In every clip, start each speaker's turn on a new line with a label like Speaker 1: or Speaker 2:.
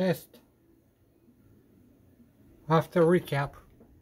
Speaker 1: test after recap.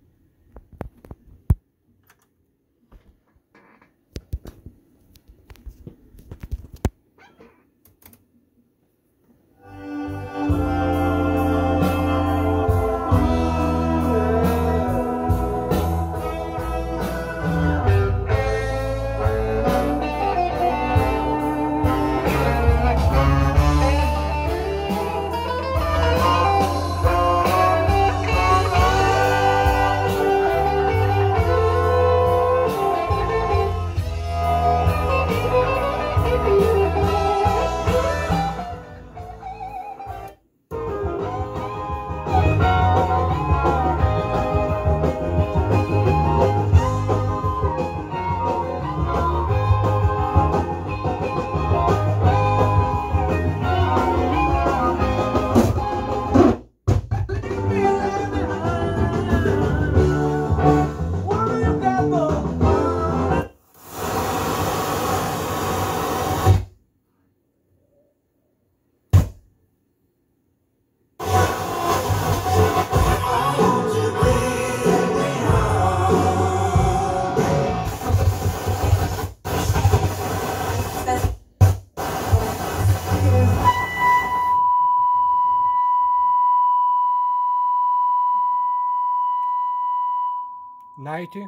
Speaker 1: Ninety.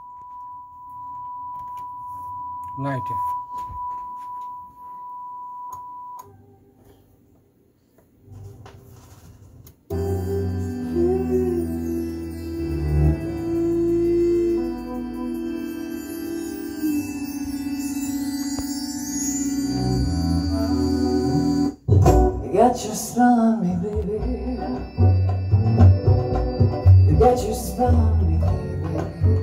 Speaker 2: You got your spell on me, baby. You got your spell on me, baby.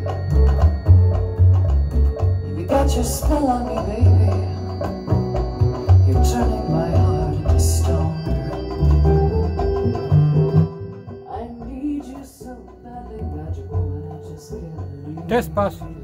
Speaker 2: You got your spell on me, baby. You're turning my heart into stone. I need you so badly, but you won't, I just can't leave.
Speaker 1: Test pass.